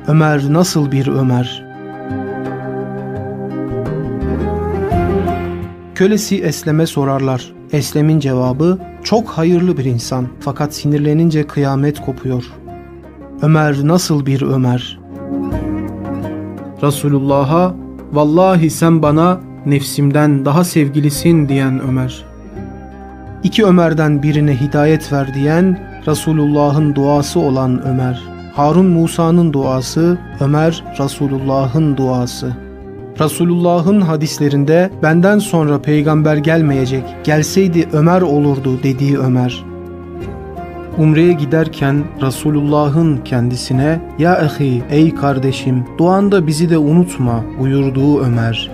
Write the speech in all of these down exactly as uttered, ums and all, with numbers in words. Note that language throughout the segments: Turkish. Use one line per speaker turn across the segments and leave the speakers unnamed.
Ömer nasıl bir Ömer? Kölesi Eslem'e sorarlar. Eslem'in cevabı, çok hayırlı bir insan fakat sinirlenince kıyamet kopuyor. Ömer nasıl bir Ömer? Resulullah'a, vallahi sen bana nefsimden daha sevgilisin diyen Ömer. İki Ömer'den birine hidayet ver diyen Resulullah'ın duası olan Ömer. Harun Musa'nın duası, Ömer Resulullah'ın duası. Resulullah'ın hadislerinde benden sonra peygamber gelmeyecek, gelseydi Ömer olurdu dediği Ömer. Umre'ye giderken Resulullah'ın kendisine "Ya ahi, ey kardeşim, duanda bizi de unutma" buyurduğu Ömer.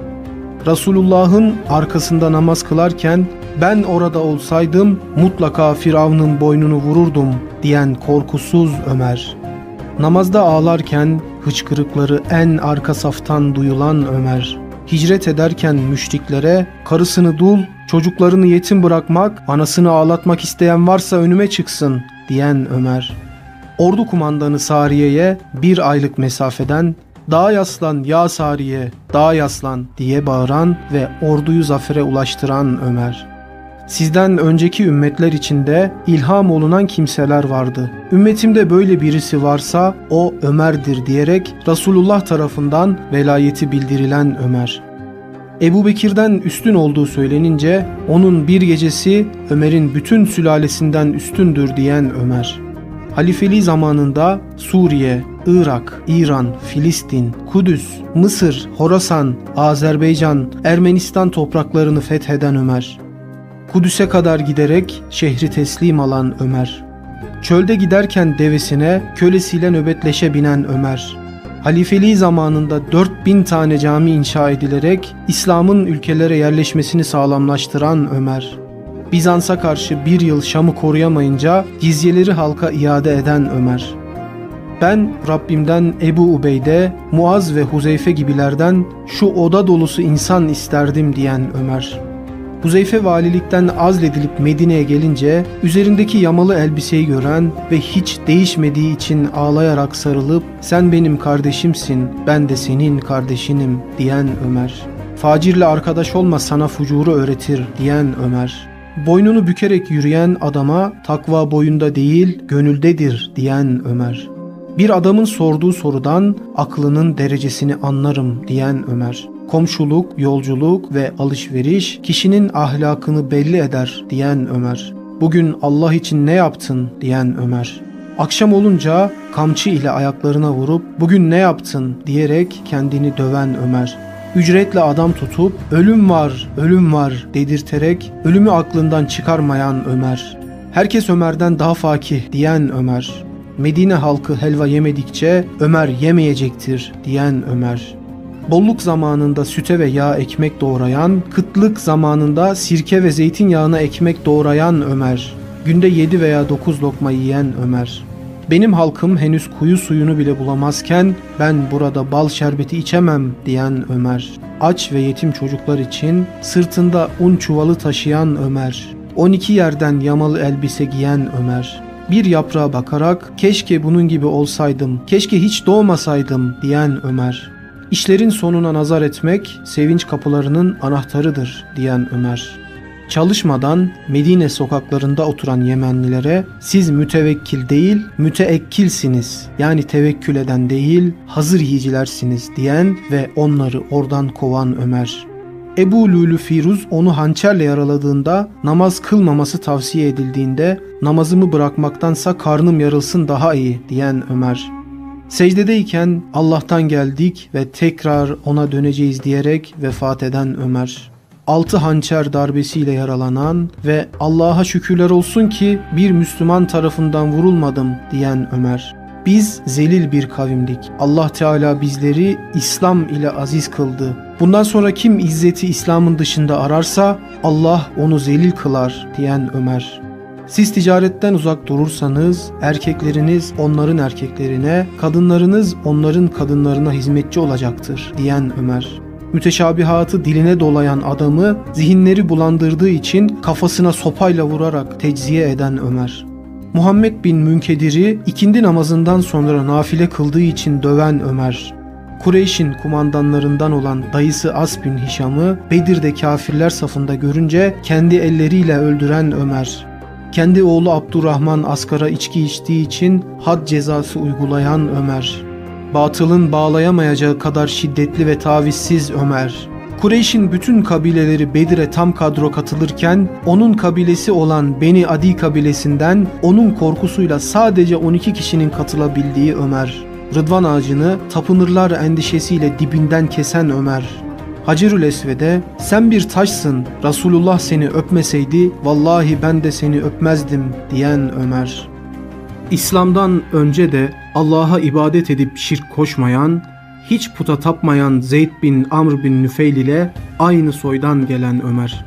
Resulullah'ın arkasında namaz kılarken "Ben orada olsaydım mutlaka Firavun'un boynunu vururdum" diyen korkusuz Ömer. Namazda ağlarken hıçkırıkları en arka saftan duyulan Ömer. Hicret ederken müşriklere "Karısını dul, çocuklarını yetim bırakmak, anasını ağlatmak isteyen varsa önüme çıksın" diyen Ömer. Ordu kumandanı Sariye'ye bir aylık mesafeden "Dağa yaslan ya Sariye, dağa yaslan" diye bağıran ve orduyu zafere ulaştıran Ömer. Sizden önceki ümmetler içinde ilham olunan kimseler vardı. Ümmetimde böyle birisi varsa o Ömer'dir diyerek Resulullah tarafından velayeti bildirilen Ömer. Ebu Bekir'den üstün olduğu söylenince onun bir gecesi Ömer'in bütün sülalesinden üstündür diyen Ömer. Halifeliği zamanında Suriye, Irak, İran, Filistin, Kudüs, Mısır, Horasan, Azerbaycan, Ermenistan topraklarını fetheden Ömer. Kudüs'e kadar giderek şehri teslim alan Ömer. Çölde giderken devesine kölesiyle nöbetleşe binen Ömer. Halifeliği zamanında dört bin tane cami inşa edilerek İslam'ın ülkelere yerleşmesini sağlamlaştıran Ömer. Bizans'a karşı bir yıl Şam'ı koruyamayınca cizyeleri halka iade eden Ömer. Ben Rabbimden Ebu Ubeyde, Muaz ve Huzeyfe gibilerden şu oda dolusu insan isterdim diyen Ömer. Huzeyfe valilikten azledilip Medine'ye gelince üzerindeki yamalı elbiseyi gören ve hiç değişmediği için ağlayarak sarılıp "Sen benim kardeşimsin, ben de senin kardeşinim" diyen Ömer. "Facirle arkadaş olma, sana fucuru öğretir" diyen Ömer. Boynunu bükerek yürüyen adama "Takva boyunda değil, gönüldedir" diyen Ömer. Bir adamın sorduğu sorudan aklının derecesini anlarım diyen Ömer. Komşuluk, yolculuk ve alışveriş kişinin ahlakını belli eder diyen Ömer. Bugün Allah için ne yaptın diyen Ömer. Akşam olunca kamçı ile ayaklarına vurup bugün ne yaptın diyerek kendini döven Ömer. Ücretle adam tutup ölüm var, ölüm var dedirterek ölümü aklından çıkarmayan Ömer. Herkes Ömer'den daha fakih diyen Ömer. Medine halkı helva yemedikçe Ömer yemeyecektir diyen Ömer. Bolluk zamanında süte ve yağ ekmek doğrayan, kıtlık zamanında sirke ve zeytinyağına ekmek doğrayan Ömer. Günde yedi veya dokuz lokma yiyen Ömer. Benim halkım henüz kuyu suyunu bile bulamazken ben burada bal şerbeti içemem diyen Ömer. Aç ve yetim çocuklar için sırtında un çuvalı taşıyan Ömer. on iki yerden yamalı elbise giyen Ömer. Bir yaprağa bakarak keşke bunun gibi olsaydım, keşke hiç doğmasaydım diyen Ömer. İşlerin sonuna nazar etmek sevinç kapılarının anahtarıdır diyen Ömer. Çalışmadan Medine sokaklarında oturan Yemenlilere siz mütevekkil değil müteekkilsiniz, yani tevekkül eden değil hazır yiyicilersiniz diyen ve onları oradan kovan Ömer. Ebu Lülü Firuz onu hançerle yaraladığında namaz kılmaması tavsiye edildiğinde namazımı bırakmaktansa karnım yarılsın daha iyi diyen Ömer. Secdedeyken Allah'tan geldik ve tekrar ona döneceğiz diyerek vefat eden Ömer. Altı hançer darbesiyle yaralanan ve Allah'a şükürler olsun ki bir Müslüman tarafından vurulmadım diyen Ömer. Biz zelil bir kavimdik. Allah Teala bizleri İslam ile aziz kıldı. Bundan sonra kim izzeti İslam'ın dışında ararsa Allah onu zelil kılar diyen Ömer. Siz ticaretten uzak durursanız erkekleriniz onların erkeklerine, kadınlarınız onların kadınlarına hizmetçi olacaktır diyen Ömer. Müteşabihatı diline dolayan adamı zihinleri bulandırdığı için kafasına sopayla vurarak tecziye eden Ömer. Muhammed bin Münkedir'i ikindi namazından sonra nafile kıldığı için döven Ömer. Kureyş'in kumandanlarından olan dayısı As bin Hişam'ı Bedir'de kafirler safında görünce kendi elleriyle öldüren Ömer. Kendi oğlu Abdurrahman Askar'a içki içtiği için had cezası uygulayan Ömer. Batılın bağlayamayacağı kadar şiddetli ve tavizsiz Ömer. Kureyş'in bütün kabileleri Bedir'e tam kadro katılırken onun kabilesi olan Beni Adi kabilesinden onun korkusuyla sadece on iki kişinin katılabildiği Ömer. Rıdvan ağacını tapınırlar endişesiyle dibinden kesen Ömer. Hacerül Esved'e sen bir taşsın, Resulullah seni öpmeseydi vallahi ben de seni öpmezdim diyen Ömer. İslam'dan önce de Allah'a ibadet edip şirk koşmayan, hiç puta tapmayan Zeyd bin Amr bin Nüfeyl ile aynı soydan gelen Ömer.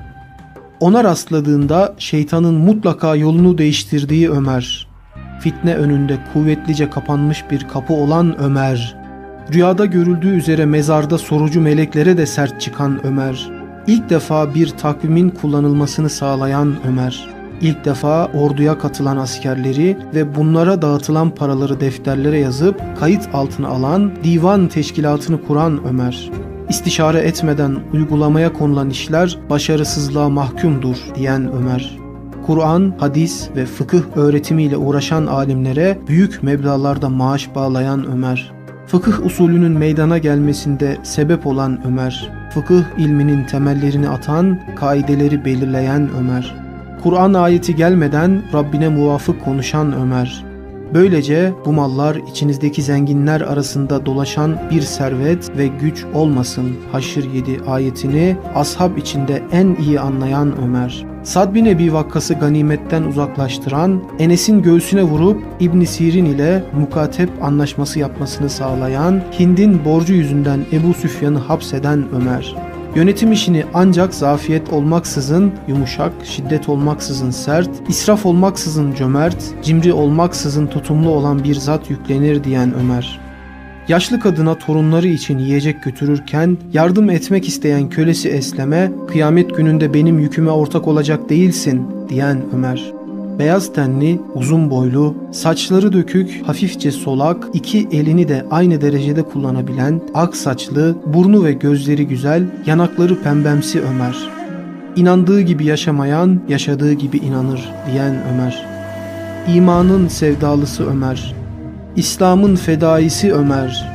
Ona rastladığında şeytanın mutlaka yolunu değiştirdiği Ömer. Fitne önünde kuvvetlice kapanmış bir kapı olan Ömer. Rüyada görüldüğü üzere mezarda sorucu meleklere de sert çıkan Ömer. İlk defa bir takvimin kullanılmasını sağlayan Ömer. İlk defa orduya katılan askerleri ve bunlara dağıtılan paraları defterlere yazıp kayıt altına alan divan teşkilatını kuran Ömer. İstişare etmeden uygulamaya konulan işler başarısızlığa mahkumdur diyen Ömer. Kur'an, hadis ve fıkıh öğretimiyle uğraşan alimlere büyük meblağlarda maaş bağlayan Ömer. Fıkıh usulünün meydana gelmesinde sebep olan Ömer. Fıkıh ilminin temellerini atan, kaideleri belirleyen Ömer. Kur'an ayeti gelmeden Rabbine muvafık konuşan Ömer. Böylece bu mallar içinizdeki zenginler arasında dolaşan bir servet ve güç olmasın. Haşr yedi ayetini ashab içinde en iyi anlayan Ömer. Sad bin Ebi Vakkas'ı ganimetten uzaklaştıran, Enes'in göğsüne vurup İbn Sirin ile mukatep anlaşması yapmasını sağlayan, Hind'in borcu yüzünden Ebu Süfyan'ı hapseden Ömer. Yönetim işini ancak zafiyet olmaksızın yumuşak, şiddet olmaksızın sert, israf olmaksızın cömert, cimri olmaksızın tutumlu olan bir zat yüklenir diyen Ömer. Yaşlı kadına torunları için yiyecek götürürken yardım etmek isteyen kölesi Eslem'e kıyamet gününde benim yüküme ortak olacak değilsin diyen Ömer. Beyaz tenli, uzun boylu, saçları dökük, hafifçe solak, iki elini de aynı derecede kullanabilen, ak saçlı, burnu ve gözleri güzel, yanakları pembemsi Ömer. İnandığı gibi yaşamayan, yaşadığı gibi inanır diyen Ömer. İmanın sevdalısı Ömer. İslam'ın fedaisi Ömer.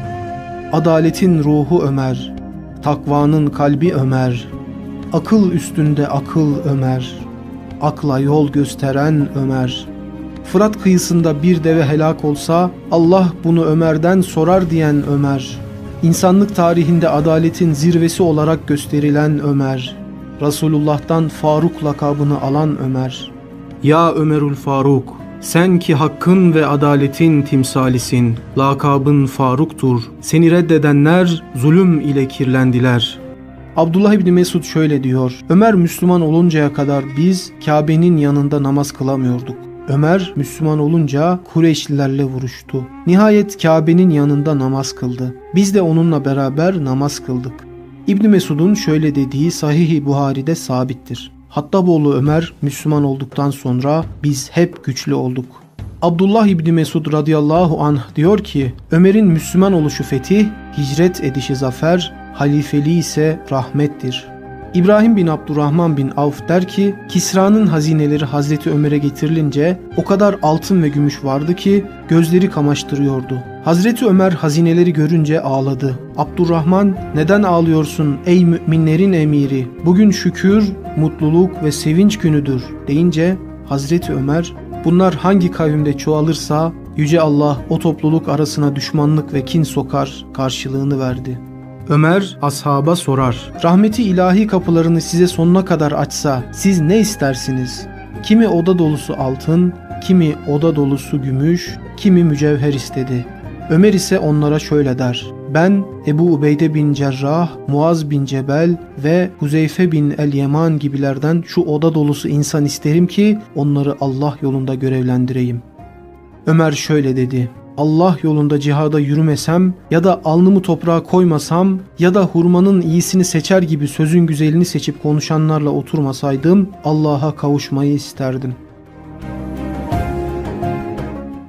Adaletin ruhu Ömer. Takvanın kalbi Ömer. Akıl üstünde akıl Ömer. Akla yol gösteren Ömer. Fırat kıyısında bir deve helak olsa Allah bunu Ömer'den sorar diyen Ömer. İnsanlık tarihinde adaletin zirvesi olarak gösterilen Ömer. Resulullah'tan Faruk lakabını alan Ömer. Ya Ömerül Faruk, sen ki hakkın ve adaletin timsalisin. Lakabın Faruk'tur. Seni reddedenler zulüm ile kirlendiler. Abdullah İbni Mesud şöyle diyor: Ömer Müslüman oluncaya kadar biz Kabe'nin yanında namaz kılamıyorduk. Ömer Müslüman olunca Kureyşlilerle vuruştu. Nihayet Kabe'nin yanında namaz kıldı. Biz de onunla beraber namaz kıldık. İbni Mesud'un şöyle dediği Sahih-i Buhari'de sabittir. Hattaboğlu Ömer Müslüman olduktan sonra biz hep güçlü olduk. Abdullah İbni Mesud radıyallahu anh diyor ki, Ömer'in Müslüman oluşu fetih, hicret edişi zafer, halifeliği ise rahmettir. İbrahim bin Abdurrahman bin Avf der ki, Kisra'nın hazineleri Hazreti Ömer'e getirilince o kadar altın ve gümüş vardı ki gözleri kamaştırıyordu. Hazreti Ömer hazineleri görünce ağladı. Abdurrahman, neden ağlıyorsun ey müminlerin emiri? Bugün şükür, mutluluk ve sevinç günüdür deyince Hazreti Ömer, bunlar hangi kavimde çoğalırsa Yüce Allah o topluluk arasına düşmanlık ve kin sokar karşılığını verdi. Ömer ashaba sorar: Rahmeti ilahi kapılarını size sonuna kadar açsa siz ne istersiniz? Kimi oda dolusu altın, kimi oda dolusu gümüş, kimi mücevher istedi. Ömer ise onlara şöyle der: Ben Ebu Ubeyde bin Cerrah, Muaz bin Cebel ve Huzeyfe bin el-Yeman gibilerden şu oda dolusu insan isterim ki onları Allah yolunda görevlendireyim. Ömer şöyle dedi: Allah yolunda cihada yürümesem ya da alnımı toprağa koymasam ya da hurmanın iyisini seçer gibi sözün güzelini seçip konuşanlarla oturmasaydım Allah'a kavuşmayı isterdim.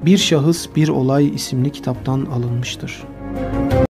Bir Şahıs Bir Olay isimli kitaptan alınmıştır.